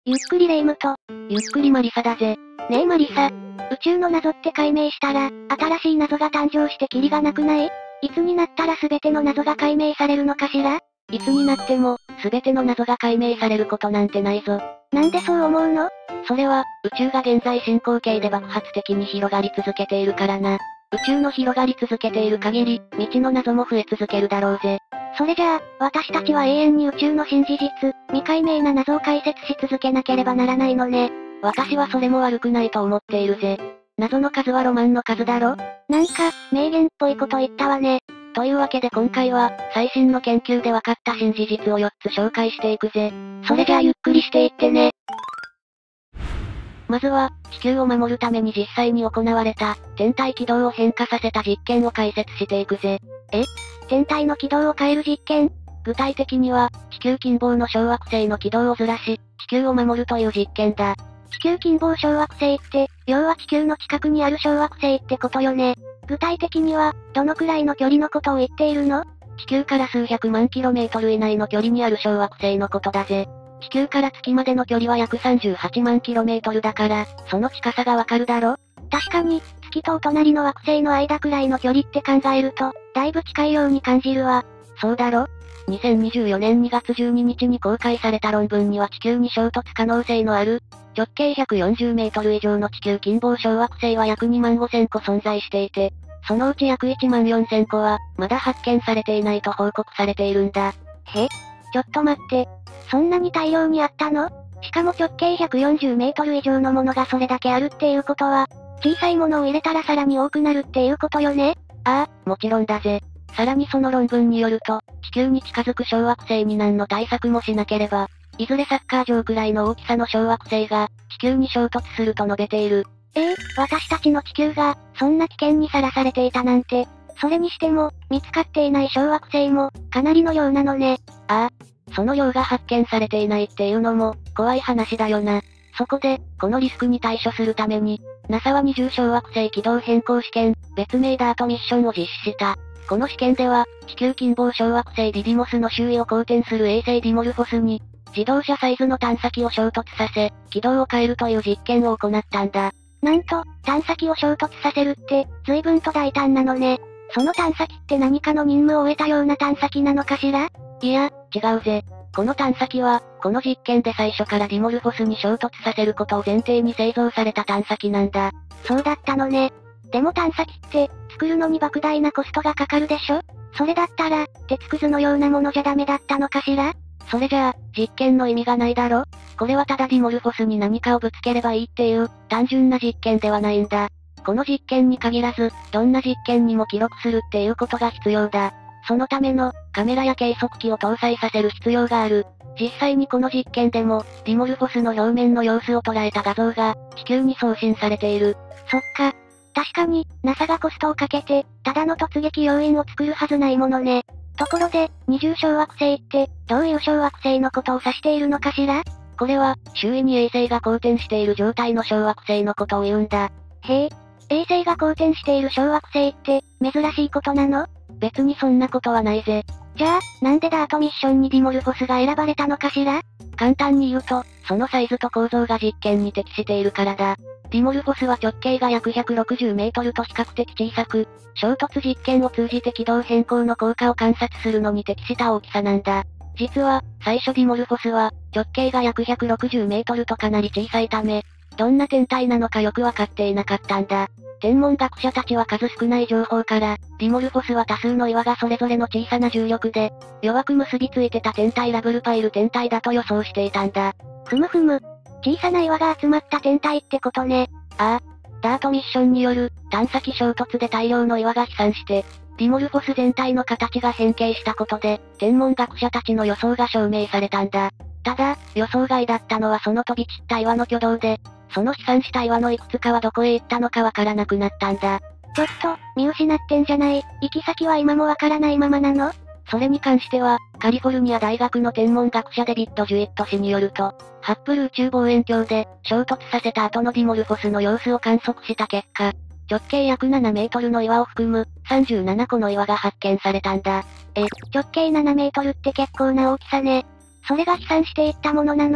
ゆっくりレ夢ムと、 ゆっくりマリサだぜ。 ねえマリサ。宇宙の謎って解明したら、新しい謎が誕生してキリがなくない？いつになったら全ての謎が解明されるのかしら？ いつになっても、全ての謎が解明されることなんてないぞ。 なんでそう思うの？ それは、宇宙が現在進行形で爆発的に広がり続けているからな。宇宙の広がり続けている限り、未知の謎も増え続けるだろうぜ。 それじゃあ、私たちは永遠に宇宙の新事実、未解明な謎を解説し続けなければならないのね。 私はそれも悪くないと思っているぜ。謎の数はロマンの数だろ？ なんか、名言っぽいこと言ったわね。 というわけで今回は、最新の研究で分かった新事実を4つ紹介していくぜ。 それじゃあゆっくりしていってね。 まずは、地球を守るために実際に行われた、天体軌道を変化させた実験を解説していくぜ。 天体の軌道を変える実験？ 具体的には、地球近傍の小惑星の軌道をずらし、地球を守るという実験だ。 地球近傍小惑星って、要は地球の近くにある小惑星ってことよね。具体的には、どのくらいの距離のことを言っているの？ 地球から数百万キロメートル以内の距離にある小惑星のことだぜ。地球から月までの距離は約38万キロメートルだから、その近さがわかるだろ？ 確かに、月とお隣の惑星の間くらいの距離って考えると、だいぶ近いように感じるわ。 そうだろ？2024年2月12日に公開された論文には地球に衝突可能性のある、直径140メートル以上の地球近傍小惑星は約2万5000個存在していて、そのうち約1万4000個は、まだ発見されていないと報告されているんだ。 ちょっと待って。そんなに大量にあったの？しかも直径140メートル以上のものがそれだけあるっていうことは、小さいものを入れたらさらに多くなるっていうことよね？ ああ、もちろんだぜ。さらにその論文によると、地球に近づく小惑星に何の対策もしなければ、いずれサッカー場くらいの大きさの小惑星が、地球に衝突すると述べている。 私たちの地球が、そんな危険にさらされていたなんて、それにしても、見つかっていない小惑星も、かなりの量なのね。 ああ、その量が発見されていないっていうのも、怖い話だよな。そこで、このリスクに対処するために、NASA は20小惑星軌道変更試験、別名ダートミッションを実施した。この試験では、地球近傍小惑星ディディモスの周囲を公転する衛星ディモルフォスに、自動車サイズの探査機を衝突させ、軌道を変えるという実験を行ったんだ。 なんと、探査機を衝突させるって、随分と大胆なのね。その探査機って何かの任務を終えたような探査機なのかしら？ いや、違うぜ。この探査機は、この実験で最初からディモルフォスに衝突させることを前提に製造された探査機なんだ。 そうだったのね。でも探査機って、作るのに莫大なコストがかかるでしょ？それだったら、鉄くずのようなものじゃダメだったのかしら？ それじゃあ、実験の意味がないだろ？これはただディモルフォスに何かをぶつければいいっていう、単純な実験ではないんだ。この実験に限らず、どんな実験にも記録するっていうことが必要だ。そのための、カメラや計測器を搭載させる必要がある。実際にこの実験でも、ディモルフォスの表面の様子を捉えた画像が、地球に送信されている。 そっか。確かに、NASA がコストをかけて、ただの突撃要因を作るはずないものね。ところで、20小惑星って、どういう小惑星のことを指しているのかしら？ これは、周囲に衛星が公転している状態の小惑星のことを言うんだ。 へえ、衛星が公転している小惑星って、珍しいことなの？ 別にそんなことはないぜ。 じゃあ、なんでダートミッションにディモルフォスが選ばれたのかしら？ 簡単に言うと、そのサイズと構造が実験に適しているからだ。ディモルフォスは直径が約160メートルと比較的小さく、衝突実験を通じて軌道変更の効果を観察するのに適した大きさなんだ。実は、最初ディモルフォスは、直径が約160メートルとかなり小さいため、どんな天体なのかよくわかっていなかったんだ。天文学者たちは数少ない情報から、ディモルフォスは多数の岩がそれぞれの小さな重力で、弱く結びついてた天体ラブルパイル天体だと予想していたんだ。 ふむふむ。小さな岩が集まった天体ってことね。 ああ。ダートミッションによる、探査機衝突で大量の岩が飛散して、ディモルフォス全体の形が変形したことで、天文学者たちの予想が証明されたんだ。ただ、予想外だったのはその飛び散った岩の挙動で、その飛散した岩のいくつかはどこへ行ったのかわからなくなったんだ。 ちょっと、見失ってんじゃない。行き先は今もわからないままなの？ それに関しては、カリフォルニア大学の天文学者デビッド・ジュイット氏によると、ハッブル宇宙望遠鏡で、衝突させた後のディモルフォスの様子を観測した結果、直径約7メートルの岩を含む、37個の岩が発見されたんだ。 直径7メートルって結構な大きさね。それが飛散していったものなの？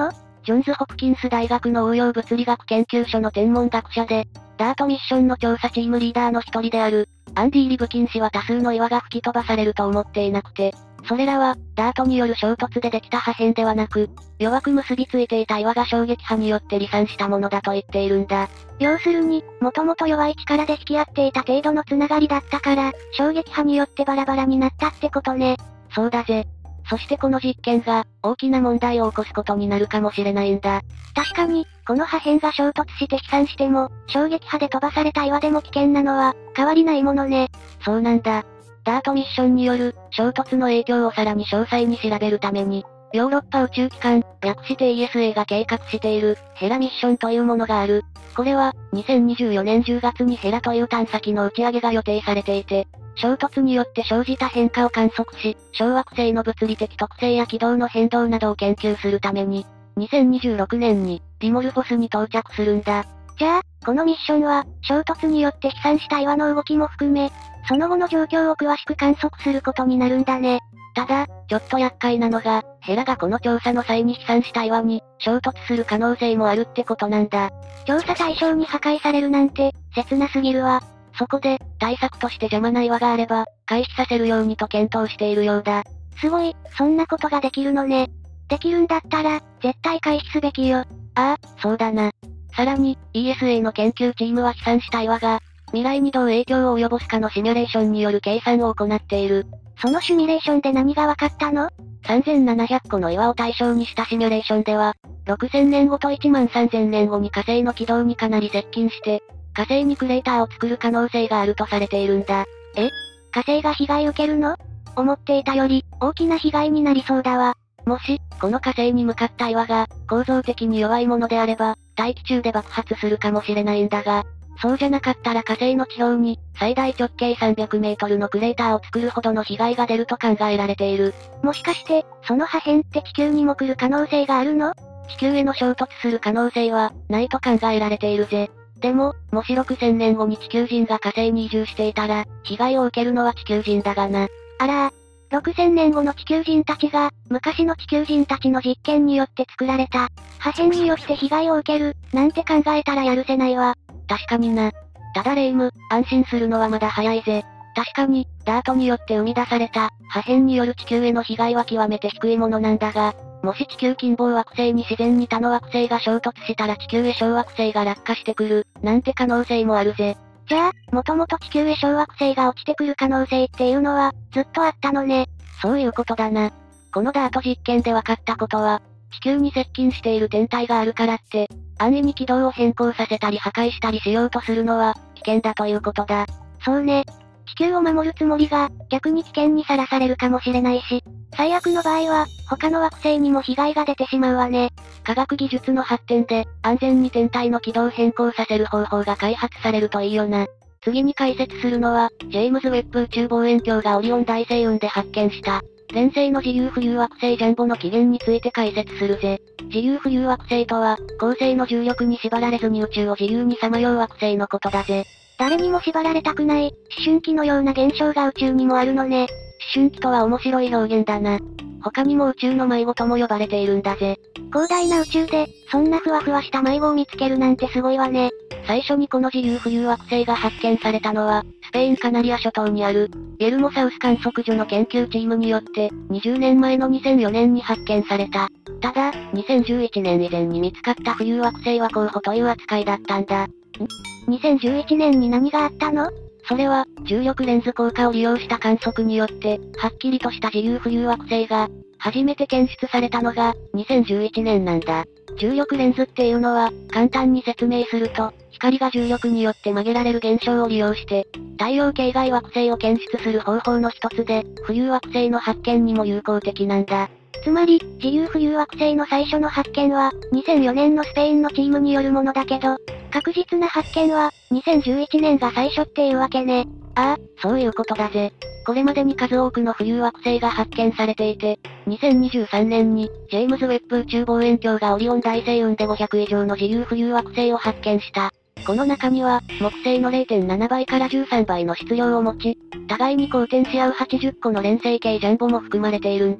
ジョンズ・ホプキンス大学の応用物理学研究所の天文学者で、ダートミッションの調査チームリーダーの一人である、アンディ・リブキン氏は多数の岩が吹き飛ばされると思っていなくて、それらは、ダートによる衝突でできた破片ではなく、弱く結びついていた岩が衝撃波によって離散したものだと言っているんだ。 要するに、もともと弱い力で引き合っていた程度のつながりだったから、衝撃波によってバラバラになったってことね。 そうだぜ。そしてこの実験が、大きな問題を起こすことになるかもしれないんだ。 確かに、この破片が衝突して飛散しても、衝撃波で飛ばされた岩でも危険なのは、変わりないものね。 そうなんだ。ダートミッションによる、衝突の影響をさらに詳細に調べるために、ヨーロッパ宇宙機関、略して ESA が計画している、ヘラミッションというものがある。これは、2024年10月にヘラという探査機の打ち上げが予定されていて、衝突によって生じた変化を観測し、小惑星の物理的特性や軌道の変動などを研究するために、2026年に、ディモルフォスに到着するんだ。 じゃあ、このミッションは、衝突によって飛散した岩の動きも含め、その後の状況を詳しく観測することになるんだね。 ただ、ちょっと厄介なのが、ヘラがこの調査の際に飛散した岩に、衝突する可能性もあるってことなんだ。 調査対象に破壊されるなんて、切なすぎるわ。 そこで、対策として邪魔な岩があれば、回避させるようにと検討しているようだ。 すごい、そんなことができるのね。できるんだったら、絶対回避すべきよ。 ああ、そうだな。さらに、ESA の研究チームは飛散した岩が、未来にどう影響を及ぼすかのシミュレーションによる計算を行っている。 そのシミュレーションで何が分かったの？ 3700個の岩を対象にしたシミュレーションでは、6000年後と13000年後に火星の軌道にかなり接近して、火星にクレーターを作る可能性があるとされているんだ。 火星が被害受けるの？思っていたより、大きな被害になりそうだわ。 もし、この火星に向かった岩が、構造的に弱いものであれば、大気中で爆発するかもしれないんだが、そうじゃなかったら火星の地表に、最大直径300メートルのクレーターを作るほどの被害が出ると考えられている。 もしかして、その破片って地球にも来る可能性があるの？ 地球への衝突する可能性は、ないと考えられているぜ。でも、もし6000年後に地球人が火星に移住していたら、被害を受けるのは地球人だがな。 あら6000年後の地球人たちが、昔の地球人たちの実験によって作られた、破片によって被害を受ける、なんて考えたらやるせないわ。 確かにな。ただレイム、安心するのはまだ早いぜ。確かに、ダートによって生み出された、破片による地球への被害は極めて低いものなんだが、もし地球近傍惑星に自然に他の惑星が衝突したら地球へ小惑星が落下してくる、なんて可能性もあるぜ。 じゃあ、もともと地球へ小惑星が落ちてくる可能性っていうのは、ずっとあったのね。 そういうことだな。このダート実験で分かったことは、地球に接近している天体があるからって、安易に軌道を変更させたり破壊したりしようとするのは、危険だということだ。 そうね。地球を守るつもりが、逆に危険にさらされるかもしれないし、最悪の場合は、他の惑星にも被害が出てしまうわね。 科学技術の発展で、安全に天体の軌道変更させる方法が開発されるといいよな。次に解説するのは、ジェームズ・ウェッブ宇宙望遠鏡がオリオン大星雲で発見した、連星の自由浮遊惑星ジャンボの起源について解説するぜ。自由浮遊惑星とは、恒星の重力に縛られずに宇宙を自由にさまよう惑星のことだぜ。 誰にも縛られたくない、思春期のような現象が宇宙にもあるのね。 思春期とは面白い表現だな。他にも宇宙の迷子とも呼ばれているんだぜ。 広大な宇宙で、そんなふわふわした迷子を見つけるなんてすごいわね。 最初にこの自由浮遊惑星が発見されたのは、スペインカナリア諸島にある、エルモサウス観測所の研究チームによって、20年前の2004年に発見された。ただ、2011年以前に見つかった浮遊惑星は候補という扱いだったんだ。 2011年に何があったの？ それは、重力レンズ効果を利用した観測によって、はっきりとした自由浮遊惑星が、初めて検出されたのが、2011年なんだ。重力レンズっていうのは、簡単に説明すると、光が重力によって曲げられる現象を利用して、太陽系外惑星を検出する方法の一つで、浮遊惑星の発見にも有効的なんだ。 つまり、自由浮遊惑星の最初の発見は、2004年のスペインのチームによるものだけど、確実な発見は、2011年が最初っていうわけね。 ああ、そういうことだぜ。これまでに数多くの浮遊惑星が発見されていて、2023年に、ジェームズ・ウェッブ宇宙望遠鏡がオリオン大星雲で500以上の自由浮遊惑星を発見した。この中には、木星の 0.7 倍から13倍の質量を持ち、互いに公転し合う80個の連星系ジャンボも含まれているんだ。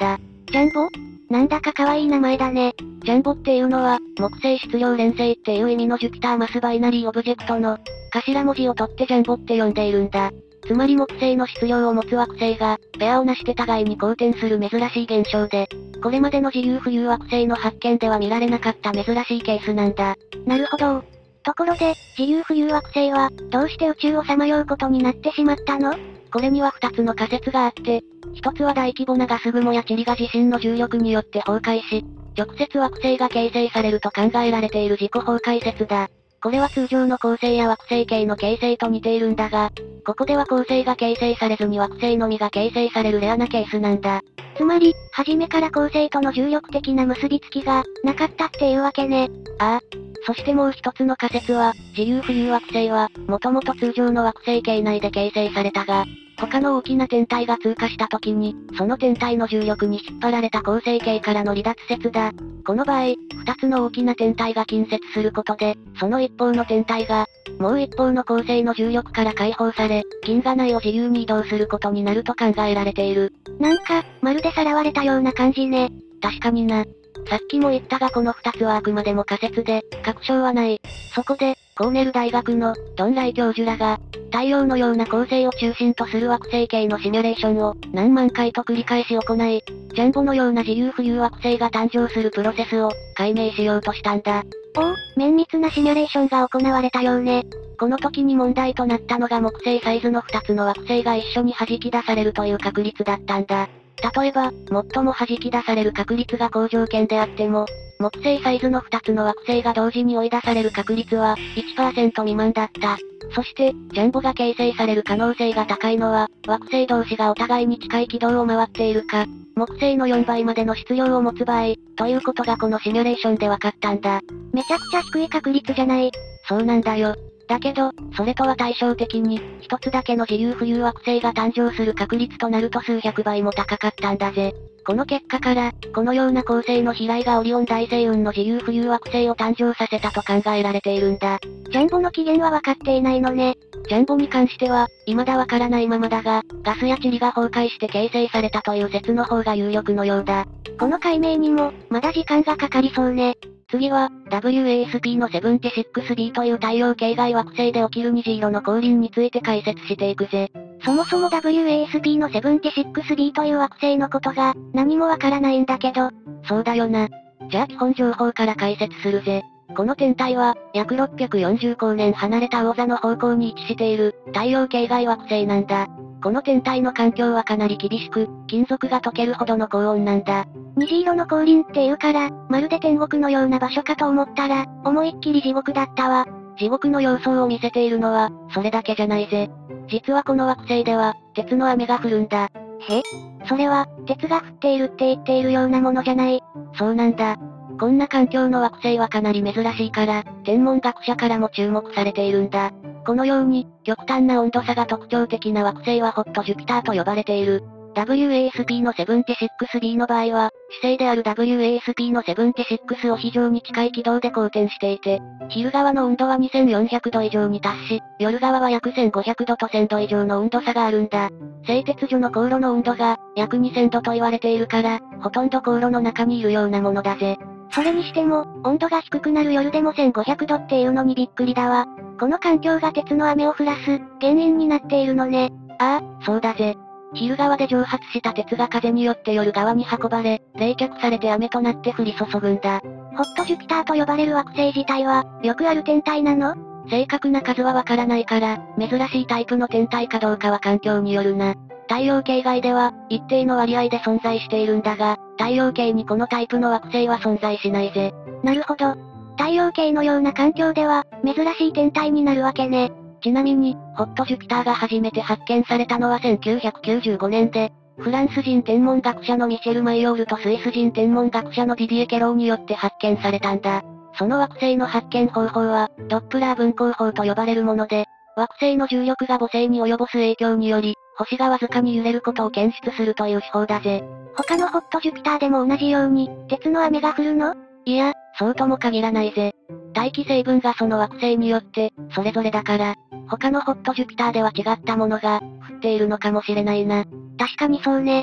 ジャンボ？なんだか可愛い名前だね。 ジャンボっていうのは、木星質量連星っていう意味のジュピターマスバイナリーオブジェクトの、頭文字を取ってジャンボって呼んでいるんだ。つまり木星の質量を持つ惑星が、ペアをなして互いに公転する珍しい現象で、これまでの自由浮遊惑星の発見では見られなかった珍しいケースなんだ。 なるほど。ところで、自由浮遊惑星は、どうして宇宙をさまようことになってしまったの？ これには2つの仮説があって、一つは大規模なガス雲や塵が自身の重力によって崩壊し、直接惑星が形成されると考えられている自己崩壊説だ。これは通常の恒星や惑星系の形成と似ているんだが、ここでは恒星が形成されずに惑星のみが形成されるレアなケースなんだ。 つまり、初めから恒星との重力的な結びつきが、なかったっていうわけね。 ああ。そしてもう一つの仮説は、自由浮遊惑星は、もともと通常の惑星系内で形成されたが、他の大きな天体が通過した時に、その天体の重力に引っ張られた恒星系からの離脱説だ。この場合、二つの大きな天体が近接することで、その一方の天体が、もう一方の恒星の重力から解放され、銀河内を自由に移動することになると考えられている。 なんか、まるでさらわれたような感じね。 確かにな。さっきも言ったがこの二つはあくまでも仮説で、確証はない。そこで、コーネル大学の、ドンライ教授らが、太陽のような恒星を中心とする惑星系のシミュレーションを、何万回と繰り返し行い、ジャンボのような自由浮遊惑星が誕生するプロセスを、解明しようとしたんだ。 おお、綿密なシミュレーションが行われたようね。 この時に問題となったのが木星サイズの2つの惑星が一緒に弾き出されるという確率だったんだ。例えば、最も弾き出される確率が好条件であっても、木星サイズの2つの惑星が同時に追い出される確率は 1% 未満だった。そして、ジャンボが形成される可能性が高いのは、惑星同士がお互いに近い軌道を回っているか、木星の4倍までの質量を持つ場合、ということがこのシミュレーションで分かったんだ。 めちゃくちゃ低い確率じゃない。 そうなんだよ。だけど、それとは対照的に、一つだけの自由浮遊惑星が誕生する確率となると数百倍も高かったんだぜ。この結果から、このような構成の飛来がオリオン大星雲の自由浮遊惑星を誕生させたと考えられているんだ。 ジャンボの起源は分かっていないのね。 ジャンボに関しては、未だわからないままだが、ガスや塵が崩壊して形成されたという説の方が有力のようだ。 この解明にも、まだ時間がかかりそうね。 次は、WASP の 76b という太陽系外惑星で起きる虹色の光輪について解説していくぜ。 そもそも WASP の 76b という惑星のことが、何もわからないんだけど。 そうだよな。じゃあ基本情報から解説するぜ。この天体は、約640光年離れた魚座の方向に位置している、太陽系外惑星なんだ。この天体の環境はかなり厳しく、金属が溶けるほどの高温なんだ。 虹色の光輪っていうから、まるで天国のような場所かと思ったら、思いっきり地獄だったわ。 地獄の様相を見せているのは、それだけじゃないぜ。実はこの惑星では、鉄の雨が降るんだ。 それは、鉄が降っているって言っているようなものじゃない。 そうなんだ。こんな環境の惑星はかなり珍しいから、天文学者からも注目されているんだ。このように、極端な温度差が特徴的な惑星はホットジュピターと呼ばれている。WASP の 76b の場合は、主星である WASP の76を非常に近い軌道で公転していて、昼側の温度は2400度以上に達し、夜側は約1500度と1000度以上の温度差があるんだ。製鉄所の高炉の温度が、約2000度と言われているから、ほとんど高炉の中にいるようなものだぜ。 それにしても、温度が低くなる夜でも1500度っていうのにびっくりだわ。この環境が鉄の雨を降らす、原因になっているのね。 ああ、そうだぜ。昼側で蒸発した鉄が風によって夜側に運ばれ、冷却されて雨となって降り注ぐんだ。 ホットジュピターと呼ばれる惑星自体は、よくある天体なの？ 正確な数はわからないから、珍しいタイプの天体かどうかは環境によるな。太陽系外では、一定の割合で存在しているんだが、太陽系にこのタイプの惑星は存在しないぜ。 なるほど。太陽系のような環境では、珍しい天体になるわけね。 ちなみに、ホットジュピターが初めて発見されたのは1995年で、フランス人天文学者のミシェル・マイヨールとスイス人天文学者のディディエ・ケローによって発見されたんだ。その惑星の発見方法は、ドップラー分光法と呼ばれるもので、惑星の重力が母星に及ぼす影響により、星がわずかに揺れることを検出するという手法だぜ。 他のホットジュピターでも同じように、鉄の雨が降るの？ いや、そうとも限らないぜ。大気成分がその惑星によって、それぞれだから、他のホットジュピターでは違ったものが、降っているのかもしれないな。 確かにそうね。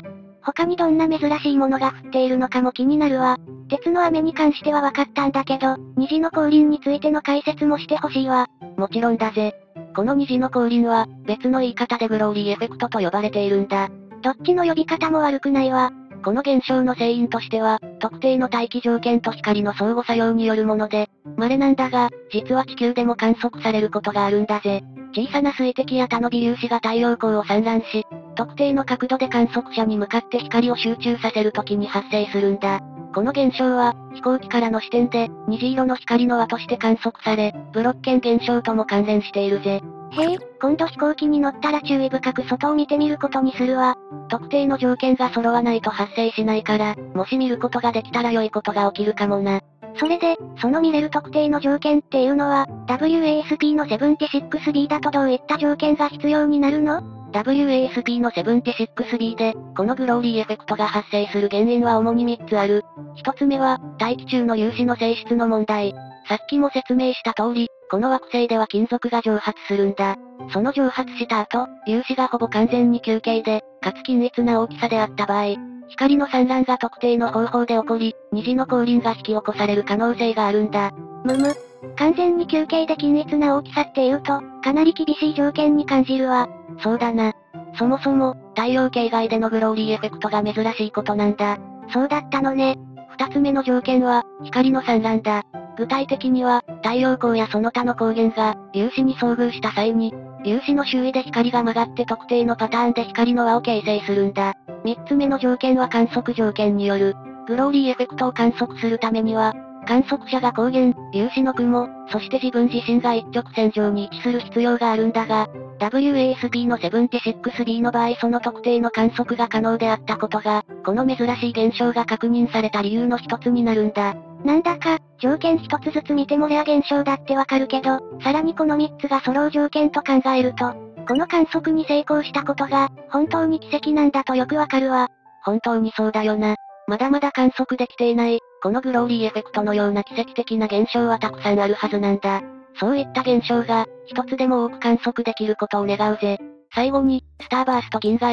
他にどんな珍しいものが降っているのかも気になるわ。鉄の雨に関しては分かったんだけど、虹の降臨についての解説もしてほしいわ。 もちろんだぜ。この虹の降臨は、別の言い方でグローリーエフェクトと呼ばれているんだ。 どっちの呼び方も悪くないわ。 この現象の成因としては、特定の大気条件と光の相互作用によるもので、稀なんだが、実は地球でも観測されることがあるんだぜ。小さな水滴や他の微粒子が太陽光を散乱し、特定の角度で観測者に向かって光を集中させるときに発生するんだ。この現象は、飛行機からの視点で、虹色の光の輪として観測され、ブロッケン現象とも関連しているぜ。 へえ、今度飛行機に乗ったら注意深く外を見てみることにするわ。 特定の条件が揃わないと発生しないから、もし見ることができたら良いことが起きるかもな。 それで、その見れる特定の条件っていうのは、WASP の 76B だとどういった条件が必要になるの？ WASP の 76B で、このグローリーエフェクトが発生する原因は主に3つある。1つ目は、大気中の粒子の性質の問題。さっきも説明した通り、この惑星では金属が蒸発するんだ。その蒸発した後、粒子がほぼ完全に球形で、かつ均一な大きさであった場合、光の散乱が特定の方法で起こり、虹の降臨が引き起こされる可能性があるんだ。 完全に球形で均一な大きさっていうと、かなり厳しい条件に感じるわ。 そうだな。そもそも、太陽系外でのグローリーエフェクトが珍しいことなんだ。 そうだったのね。 二つ目の条件は、光の散乱だ。具体的には、太陽光やその他の光源が、粒子に遭遇した際に、粒子の周囲で光が曲がって特定のパターンで光の輪を形成するんだ。三つ目の条件は観測条件による。グローリーエフェクトを観測するためには、観測者が光源、粒子の雲、そして自分自身が一直線上に位置する必要があるんだが、WASP の 76B の場合その特定の観測が可能であったことが、この珍しい現象が確認された理由の一つになるんだ。 なんだか、条件一つずつ見てもレア現象だってわかるけど、さらにこの3つが揃う条件と考えると、この観測に成功したことが、本当に奇跡なんだとよくわかるわ。 本当にそうだよな。まだまだ観測できていない、このグローリーエフェクトのような奇跡的な現象はたくさんあるはずなんだ。そういった現象が、一つでも多く観測できることを願うぜ。最後に、スターバースト銀河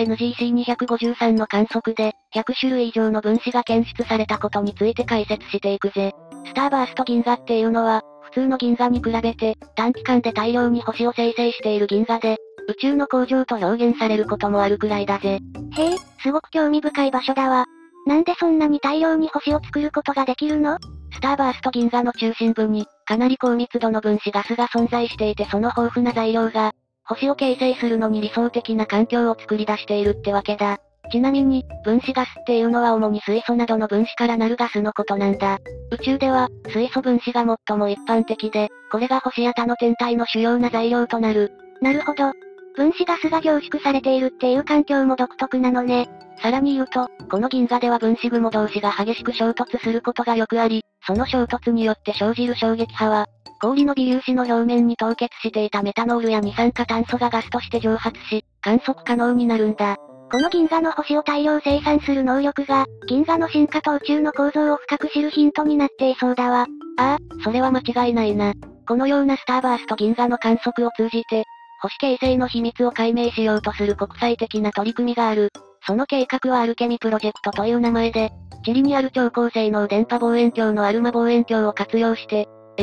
NGC253 の観測で、100種類以上の分子が検出されたことについて解説していくぜ。スターバースト銀河っていうのは、普通の銀河に比べて、短期間で大量に星を生成している銀河で、宇宙の工場と表現されることもあるくらいだぜ。 へえ、すごく興味深い場所だわ。なんでそんなに大量に星を作ることができるの？ スターバースト銀河の中心部に、かなり高密度の分子ガスが存在していてその豊富な材料が、星を形成するのに理想的な環境を作り出しているってわけだ。ちなみに、分子ガスっていうのは主に水素などの分子からなるガスのことなんだ。宇宙では、水素分子が最も一般的で、これが星や他の天体の主要な材料となる。 なるほど。分子ガスが凝縮されているっていう環境も独特なのね。 さらに言うと、この銀河では分子雲同士が激しく衝突することがよくあり、その衝突によって生じる衝撃波は、氷の微粒子の表面に凍結していたメタノールや二酸化炭素がガスとして蒸発し、観測可能になるんだ。 この銀河の星を大量生産する能力が、銀河の進化と宇宙の構造を深く知るヒントになっていそうだわ。 ああ、それは間違いないな。このようなスターバースト銀河の観測を通じて、星形成の秘密を解明しようとする国際的な取り組みがある。その計画はアルケミプロジェクトという名前で、チリにある超高性能電波望遠鏡のアルマ望遠鏡を活用して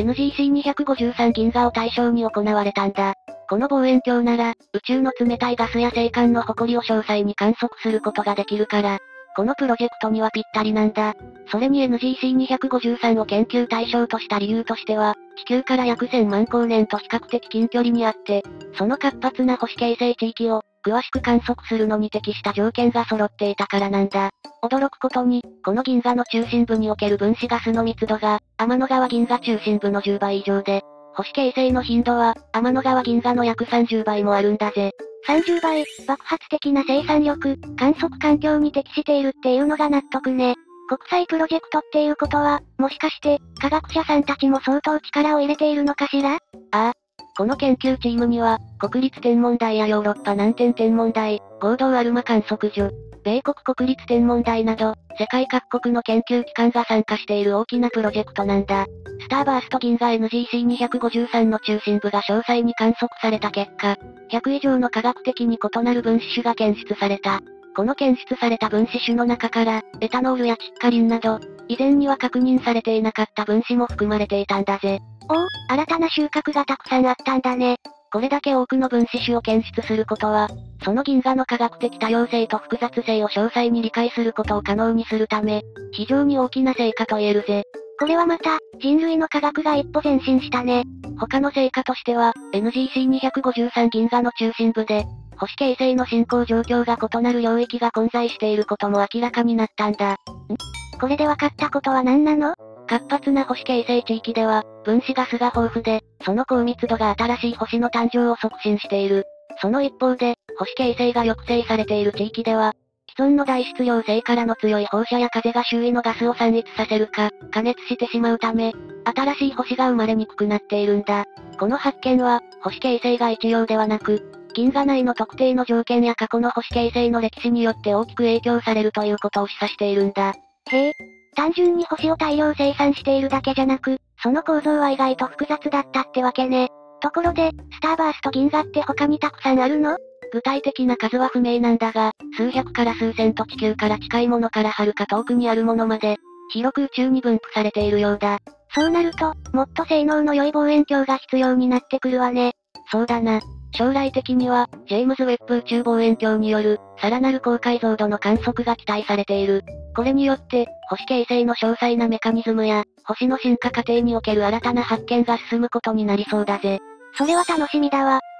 、NGC253 銀河を対象に行われたんだ。この望遠鏡なら、宇宙の冷たいガスや星間の埃を詳細に観測することができるから、このプロジェクトにはぴったりなんだ。それに NGC253 を研究対象とした理由としては、地球から約1000万光年と比較的近距離にあって、その活発な星形成地域を、詳しく観測するのに適した条件が揃っていたからなんだ。驚くことに、この銀河の中心部における分子ガスの密度が、天の川銀河中心部の10倍以上で、星形成の頻度は、天の川銀河の約30倍もあるんだぜ。 30倍、爆発的な生産力、観測環境に適しているっていうのが納得ね。国際プロジェクトっていうことは、もしかして、科学者さんたちも相当力を入れているのかしら？ ああ。この研究チームには、国立天文台やヨーロッパ南天天文台、合同アルマ観測所、米国国立天文台など、世界各国の研究機関が参加している大きなプロジェクトなんだ。スターバースト銀河 NGC253 の中心部が詳細に観測された結果、100以上の科学的に異なる分子種が検出された。 この検出された分子種の中から、エタノールやチッカリンなど、以前には確認されていなかった分子も含まれていたんだぜ。 おお、新たな収穫がたくさんあったんだね。 これだけ多くの分子種を検出することは、その銀河の科学的多様性と複雑性を詳細に理解することを可能にするため、非常に大きな成果と言えるぜ。 これはまた、人類の科学が一歩前進したね。 他の成果としては、NGC253 銀河の中心部で、星形成の進行状況が異なる領域が混在していることも明らかになったんだ。 これで分かったことは何なの？ 活発な星形成地域では、分子ガスが豊富で、その高密度が新しい星の誕生を促進している。その一方で、星形成が抑制されている地域では、既存の大質量星からの強い放射や風が周囲のガスを散逸させるか、加熱してしまうため、新しい星が生まれにくくなっているんだ。この発見は、星形成が一様ではなく、銀河内の特定の条件や過去の星形成の歴史によって大きく影響されるということを示唆しているんだ。 へえ、単純に星を大量生産しているだけじゃなく、その構造は意外と複雑だったってわけね。ところで、スターバースト銀河って他にたくさんあるの？ 具体的な数は不明なんだが、数百から数千と地球から近いものから遥か遠くにあるものまで、広く宇宙に分布されているようだ。 そうなると、もっと性能の良い望遠鏡が必要になってくるわね。 そうだな。将来的には、ジェームズ・ウェッブ宇宙望遠鏡による、さらなる高解像度の観測が期待されている。これによって、星形成の詳細なメカニズムや、星の進化過程における新たな発見が進むことになりそうだぜ。 それは楽しみだわ。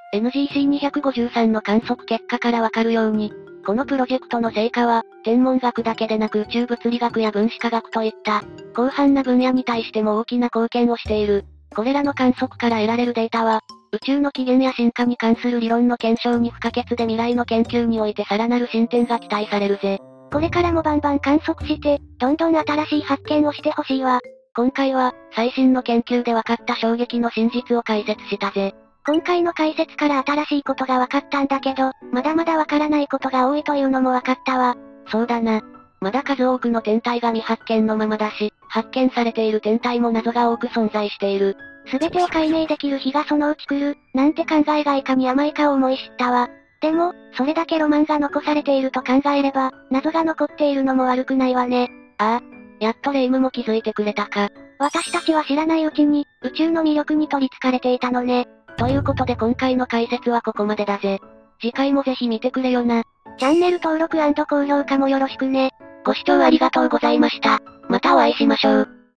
NGC253 の観測結果からわかるように、このプロジェクトの成果は、天文学だけでなく宇宙物理学や分子科学といった、広範な分野に対しても大きな貢献をしている。これらの観測から得られるデータは、宇宙の起源や進化に関する理論の検証に不可欠で未来の研究においてさらなる進展が期待されるぜ。 これからもバンバン観測して、どんどん新しい発見をしてほしいわ。 今回は、最新の研究で分かった衝撃の真実を解説したぜ。 今回の解説から新しいことが分かったんだけど、まだまだ分からないことが多いというのも分かったわ。 そうだな。まだ数多くの天体が未発見のままだし、発見されている天体も謎が多く存在している。 すべてを解明できる日がそのうち来る、なんて考えがいかに甘いかを思い知ったわ。でも、それだけロマンが残されていると考えれば、謎が残っているのも悪くないわね。 ああ、やっとレイムも気づいてくれたか。 私たちは知らないうちに、宇宙の魅力に取り憑かれていたのね。 ということで今回の解説はここまでだぜ。次回もぜひ見てくれよな。 チャンネル登録&高評価もよろしくね。 ご視聴ありがとうございました。またお会いしましょう。